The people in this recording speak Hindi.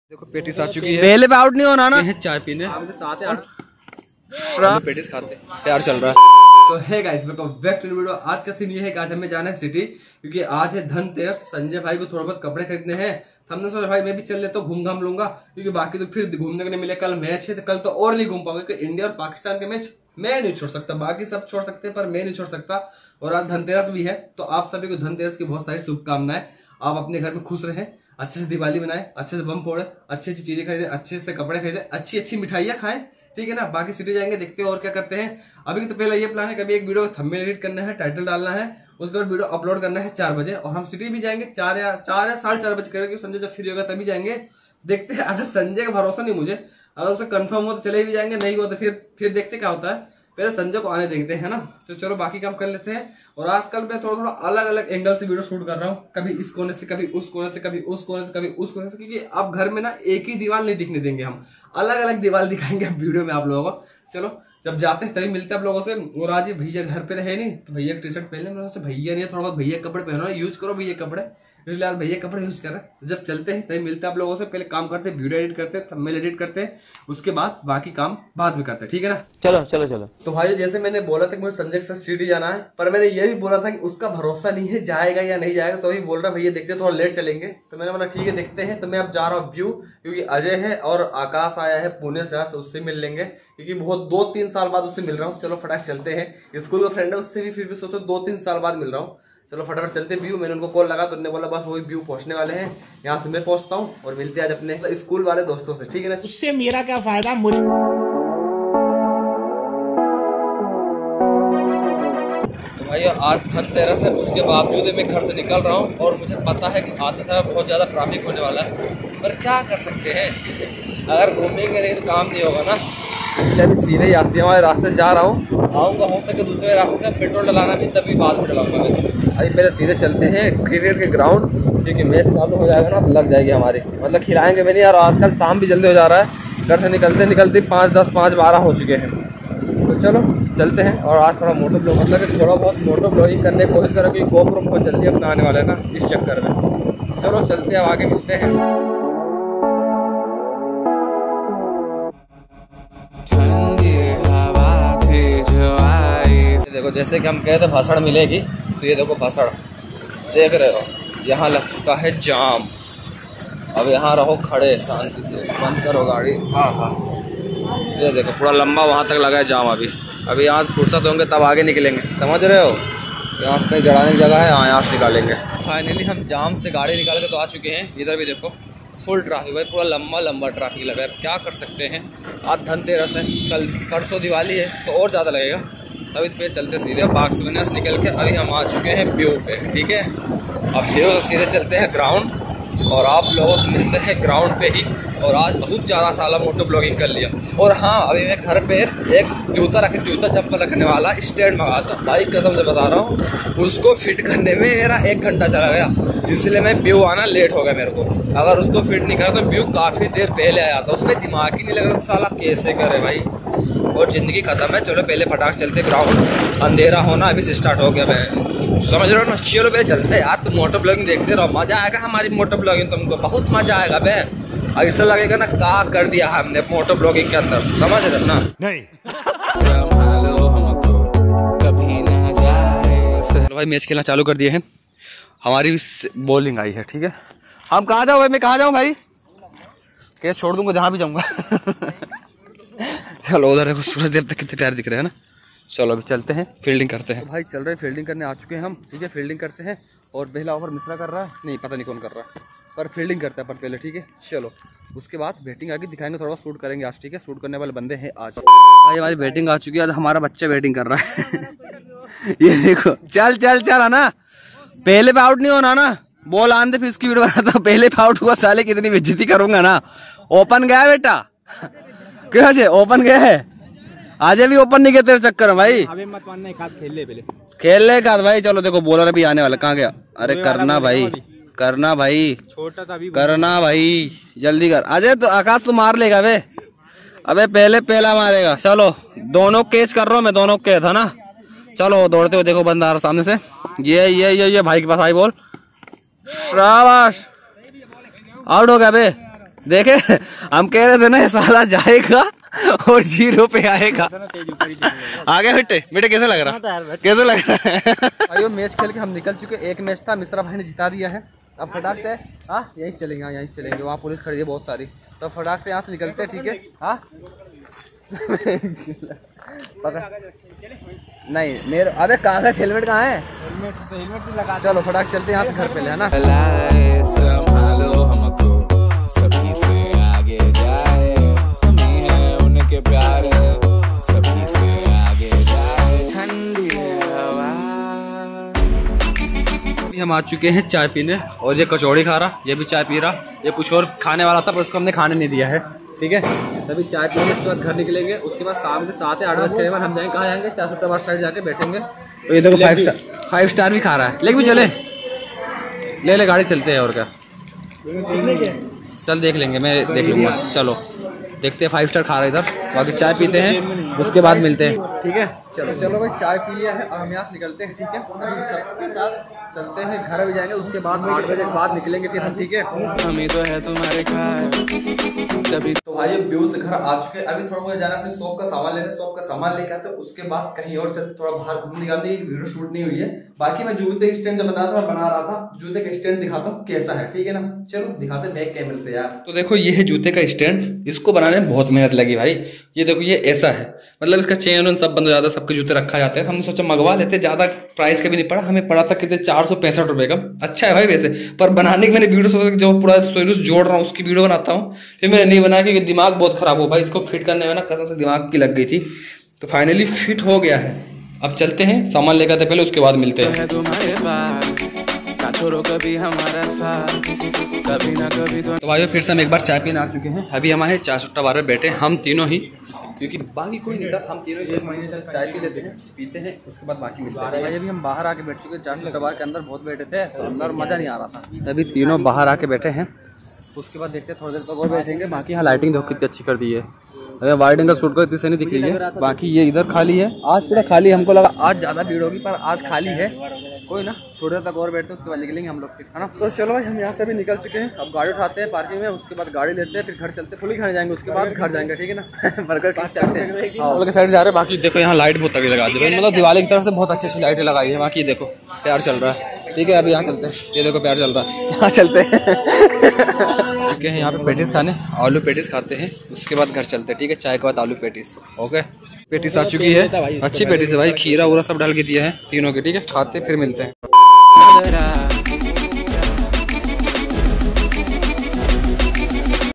देखो पेटिस आ चुकी है। पहले पे आउट नहीं होना ना, चाय पीने आपके साथ है पेटिस खाते तैयार चल रहा है। तो hey guys welcome back to video. आज का सीन ये है कि आज हमें जाना है सिटी, क्योंकि आज है धनतेरस। संजय भाई को थोड़ा बहुत कपड़े खरीदने हैं। हमने सोचा भाई मैं भी चल लेता हूँ, घूम घाम लूंगा, क्योंकि बाकी तो फिर घूमने को नहीं मिले। कल मैच है तो कल तो और नहीं घूम पाऊंगा, क्योंकि इंडिया और पाकिस्तान के मैच मैं नहीं छोड़ सकता। बाकी सब छोड़ सकते हैं पर मैं नहीं छोड़ सकता। और आज धनतेरस भी है, तो आप सभी को धनतेरस की बहुत सारी शुभकामनाएं। आप अपने घर में खुश रहें, अच्छे से दिवाली बनाए, अच्छे से बम फोड़े, अच्छी अच्छी चीजें खरीदे, अच्छे से कपड़े खरीदे, अच्छी अच्छी मिठाइयाँ खाएं, ठीक है ना। बाकी सिटी जाएंगे, देखते हैं और क्या करते हैं। अभी तो पहले ये प्लान है, कभी एक वीडियो का थंबनेल एडिट करना है, टाइटल डालना है, उसके बाद वीडियो अपलोड करना है 4 बजे। और हम सिटी भी जाएंगे 4 या 4:30 बजे करेंगे, संजय जब फ्री होगा तभी जाएंगे। देखते हैं, अगर संजय का भरोसा नहीं मुझे, अगर उसे कंफर्म हो तो चले भी जाएंगे, नहीं हो तो फिर देखते क्या होता है। पहले संजय को आने देखते हैं ना। तो चलो बाकी काम कर लेते हैं। और आजकल मैं थोड़ा थोड़ा अलग अलग एंगल से वीडियो शूट कर रहा हूँ, कभी इस कोने से, कभी उस कोने से, कभी उस कोने से, कभी उस कोने से, क्योंकि अब घर में ना एक ही दीवार नहीं दिखने देंगे, हम अलग अलग दीवार दिखाएंगे वीडियो में आप लोगों को। चलो जब जाते हैं तभी मिलते हैं आप लोगों से। और आज ये भैया घर पे रहे नहीं, तो भैया टी शर्ट पहने, मैंने सोचा भैया नहीं थोड़ा बहुत भैया कपड़े पहनो, यूज करो भैया कपड़े, इसलिए यार भैया कपड़े यूज कर रहे हैं। तो जब चलते हैं तभी मिलते हैं आप लोगों से। पहले काम करते हैं, वीडियो एडिट करते हैं, थंबनेल एडिट करते हैं, उसके बाद बाकी काम बाद में करते हैं, ठीक है ना। चलो चलो चलो। तो भाई जैसे मैंने बोला था कि मुझे संजय के साथ सिटी जाना है, पर मैंने ये भी बोला था कि उसका भरोसा नहीं है जाएगा या नहीं जाएगा। तो अभी बोल रहा भैया देखते थोड़ा लेट चलेंगे, तो मैंने बोला ठीक है देखते हैं। तो मैं अब जा रहा हूँ व्यू, क्योंकि अजय है और आकाश आया है पुणे से आज, तो उससे मिल लेंगे, क्योंकि बहुत 2-3 साल बाद उससे मिल रहा हूँ। चलो फटाक चलते हैं, स्कूल का फ्रेंड है, उससे भी फिर भी सोचो 2-3 साल बाद मिल रहा हूँ। चलो फटाफट चलते व्यू। मैंने उनको कॉल लगा तो उन्होंने बोला बस वही व्यू पहुंचने वाले हैं, यहाँ से मैं पहुंचता हूँ और मिलते हैं आज अपने स्कूल वाले दोस्तों से, ठीक है ना। उससे मेरा क्या फायदा। तो भाई आज धनतेरस है, उसके बावजूद मैं घर से निकल रहा हूँ और मुझे पता है कि आते समय बहुत ज़्यादा ट्रैफिक होने वाला है, पर क्या कर सकते हैं, अगर घूमेंगे नहीं तो काम नहीं होगा ना। इसलिए अभी सीधे यासी वाले रास्ते से जा रहा हूँ, आऊँगा हो सके दूसरे रास्ते से। पेट्रोल डलाना भी तभी बाद में डलाऊंगा मैं। अभी पहले सीधे चलते हैं क्रिकेट के ग्राउंड, क्योंकि मैच चालू हो जाएगा ना तो लग जाएगी हमारी, मतलब खिलाएंगे भी नहीं यार। आजकल शाम भी जल्दी हो जा रहा है, घर से निकलते निकलते 5:10 5:12 हो चुके हैं। तो चलो चलते हैं। और आज थोड़ा मोटो ब्लॉग, मतलब कि थोड़ा बहुत मोटो ब्लॉगिंग करने की कोशिश करें, क्योंकि गोप्रो बहुत जल्दी अपना आने वाला है ना, इस चक्कर में। चलो चलते हैं, आगे मिलते हैं। देखो जैसे कि हम कहे थे भाषण मिलेगी, तो ये देखो भाषण देख रहे हो, यहाँ लग चुका है जाम। अब यहाँ रहो खड़े शांति से, बंद करो गाड़ी। हाँ हाँ, ये देखो पूरा लंबा वहाँ तक लगा है जाम। अभी यहाँ फुर्सत होंगे तब आगे निकलेंगे, समझ रहे हो। यहाँ से कहीं जड़ाने की जगह है, यहाँ से निकालेंगे। फाइनली हम जाम से गाड़ी निकाल के तो आ चुके हैं। इधर भी देखो फुल ट्रैफिक है, पूरा लंबा लंबा ट्रैफिक लगा है। क्या कर सकते हैं, आज धनतेरस है, कल परसों दिवाली है, तो और ज़्यादा लगेगा। अभी पे चलते सीधे बाक्सवनिया से निकल के अभी हम आ चुके हैं व्यू पे, ठीक है। अब व्यू से सीधे चलते हैं ग्राउंड, और आप लोगों से मिलते हैं ग्राउंड पे ही। और आज बहुत ज़्यादा साला मोटो ब्लॉगिंग कर लिया। और हाँ, अभी मैं घर पे एक जूता चप्पल रखने वाला स्टैंड मंगा था भाई, कसम से बता रहा हूँ, उसको फिट करने में मेरा 1 घंटा चला गया, इसलिए मैं व्यू आना लेट हो गया मेरे को। अगर उसको फिट नहीं करा तो व्यू काफ़ी देर पहले आया था, उसमें दिमाग ही नहीं लग रहा था साला कैसे करे भाई। और ज़िंदगी ख़त्म है। चलो पहले फटाक चलते ग्राउंड, अंधेरा होना अभी से स्टार्ट हो गया, मैं समझ रहा हूँ ना। चलो पहले चलते यार, तुम मोटो ब्लॉगिंग देखते रहो, मज़ा आएगा हमारी मोटो ब्लॉगिंग, तुमको बहुत मज़ा आएगा बे। ऐसा लगेगा ना क्या कर दिया हमने मोटो ब्लॉगिंग के अंदर, समझ रहे ना। नहीं चलो भाई मैच खेलना चालू कर दिए हैं, हमारी बॉलिंग आई है, ठीक है। हम कहाँ जाओ भाई, मैं कहाँ जाऊँ भाई, कैच छोड़ दूंगा जहाँ भी जाऊँगा। चलो उधर देखो सूरज देवता कितने प्यारे दिख रहे हैं ना। चलो अभी चलते हैं, फील्डिंग करते हैं। तो भाई चल रहे हैं, फील्डिंग करने आ चुके हैं हम, ठीक है। फील्डिंग करते हैं, और पहला ओवर मिश्रा कर रहा है, नहीं पता नहीं कौन कर रहा है, पर फील्डिंग करते हैं पर पहले, ठीक है। चलो उसके बाद बैटिंग आगे दिखाएंगे, थोड़ा शूट करेंगे आज, ठीक है। शूट करने वाले बंदे हैं आज। भाई हमारी बैटिंग आ चुकी है, आज हमारा बच्चा बैटिंग कर रहा है। ये देखो, चल चल चल है ना, पहले पे आउट नहीं होना ना, बॉल आन दे फिर इसकी वीडियो बनाता हूँ। पहले पे आउट हुआ साले कितनी बेइज्जती करूंगा ना। ओपन गया बेटा, क्या है ओपन गया है, आज भी ओपन नहीं गया तेरे चक्कर में भाई। अबे मत मानना, एक हाथ खेल ले का भाई। चलो देखो बॉलर भी आने वाला, कहाँ गया, अरे करना भाई, करना भाई, छोटा था अभी, करना भाई, जल्दी कर। अजय तो आकाश तो मार लेगा बे, अबे पहला मारेगा। चलो दोनों कैच कर रहा हूँ मैं, दोनों कैच था ना। चलो दौड़ते हुए देखो बंदा आ रहा सामने से, ये भाई के पास आई बॉल, शाबाश, आउट हो गया बे। देखे हम कह रहे थे ना ये साला जाएगा और 0 पे आएगा। आ गया बेटे, बेटे कैसे लग रहा, कैसे लग रहा है? भाइयों मैच खेल के हम निकल चुके, एक मैच था मिश्रा भाई ने जिता दिया है। अब फटाक से यहीं चलेंगे, यहीं चलेंगे, वहाँ पुलिस खड़ी है बहुत सारी, तो फटाक से यहाँ से निकलते हैं, ठीक है? हाँ नहीं मेरे, अबे कागज हेलमेट कहाँ है? हेलमेट लगा, चलो फटाक चलते हैं यहाँ से घर पे, है ना? संभालो हमको, सभी से आगे जाए, हम ही हैं उनके प्यारे, सभी से आगे जाए, ठंडी हवा। अभी हम आ चुके हैं चाय पीने, और ये कचौड़ी खा रहा, ये भी चाय पी रहा, ये कुछ और खाने वाला था पर उसको हमने खाने नहीं दिया है, ठीक है? तभी चाय पीएंगे, उसके बाद घर निकलेंगे, उसके बाद शाम के 7 या 8 बजे के बाद हम जाएंगे, कहाँ जाएंगे? 400 बार साइड जाके बैठेंगे। तो ये देखो 5 स्टार भी खा रहा है, लेकिन भी चले, ले गाड़ी चलते हैं, और क्या चल देख लेंगे, मैं देख लूँगा, चलो देखते हैं। 5 स्टार खा रहा है इधर, बाकी चाय पीते हैं, उसके बाद मिलते हैं, ठीक है? चलो भाई चाय पी लिया है, अब हम यहाँ से निकलते हैं, ठीक है? अभी सबके साथ चलते हैं, घर भी जाएंगे, उसके बाद 8 बजे के बाद निकलेंगे फिर हम, ठीक है? हम ही तो है तुम्हारे तभी। तो भाई व्यू से घर आ चुके हैं, अभी थोड़ा मुझे जाना अपने शॉप का सामान लेने, शॉप का सामान लेकर आते, उसके बाद कहीं और चलते, थोड़ा बाहर घूमने निकालने, वीडियो शूट नहीं हुई है। बाकी मैं जूते के स्टैंड बना रहा था, जूते का स्टैंड दिखाता हूँ कैसा है, ठीक है ना? चलो दिखाते बैक कैमरे से यार। तो देखो ये है जूते का स्टैंड, इसको बनाने में बहुत मेहनत लगी भाई। ये देखो ये ऐसा है, मतलब इसका चेन सब बंद हो जाता है, सबके जूते रखा जाते हैं। हमने सोचा मंगवा लेते, ज्यादा प्राइस का भी नहीं पड़ा, हमें पड़ा था कितने 465 रुपए का। अच्छा है भाई वैसे, पर बनाने की मैंने वीडियो सोचा कि जो पूरा सोल्यूस जोड़ रहा हूँ उसकी वीडियो बनाता हूँ, फिर मैंने नहीं बनाया क्योंकि दिमाग बहुत खराब हो भाई, इसको फिट करने में ना कसम से दिमाग की लग गई थी। तो फाइनली फिट हो गया है, अब चलते हैं, सामान लेकर आते पहले, उसके बाद मिलते हैं। कभी हमारा साथ, कभी ना कभी तो भाई फिर से हम एक बार चाय पीने आ चुके हैं। अभी हमारे 4 बार में बैठे हम तीनों ही, क्योंकि बाकी कोई नहीं था, हम तीनों ही 1 महीने तक चाय पी लेते हैं, पीते हैं, उसके बाद बाकी मिलते हैं। भाई अभी हम बाहर आके बैठ चुके हैं, 4 बार के अंदर बहुत बैठे थे, तो अंदर मजा नहीं आ रहा था। अभी तीनों बाहर आके बैठे हैं, उसके बाद देखते हैं, थोड़ी देर तक और बैठेंगे। बाकी यहाँ लाइटिंग देखो कितनी अच्छी कर दी है, अरे वाइड एंगल शूट को इतनी से नहीं दिख रही है। बाकी ये इधर खाली है, आज पूरा खाली, हमको लगा आज ज़्यादा भीड़ होगी पर आज खाली है, कोई ना, थोड़ी देर तक और बैठते हैं, उसके बाद निकलेंगे हम लोग फिर, है ना? तो चलो भाई हम यहाँ से भी निकल चुके हैं, अब गाड़ी उठाते हैं पार्किंग में, उसके बाद गाड़ी लेते हैं, फिर घर चलते, फुली खाने जाएंगे, उसके बाद घर जाएंगे, ठीक है ना? बर्गर खा चाहते हैं, और साइड जा रहे हैं। बाकी देखो यहाँ लाइट बहुत तगड़ी लगा दी भाई, मतलब दिवाली की तरफ से बहुत अच्छी अच्छी लाइटें लगाई है। बाकी देखो प्यार चल रहा है, ठीक है? अभी यहाँ चलते हैं, ये देखो प्यार चल रहा है, यहाँ चलते हैं, ठीक है? यहाँ पे पेटिस खाने, आलू पेटिस खाते हैं, उसके बाद घर चलते हैं, ठीक है? चाय के बाद आलू पेटिस, ओके? पेटिस आ चुकी है, अच्छी पेटिस है भाई, खीरा वूरा सब डाल के दिया है तीनों के, ठीक है? खाते फिर मिलते हैं।